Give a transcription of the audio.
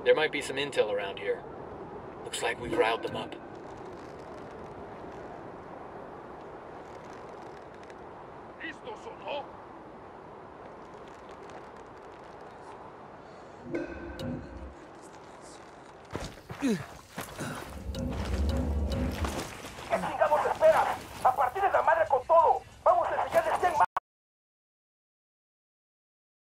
There might be some intel around here. Looks like we've riled them up. Sigamos, espera.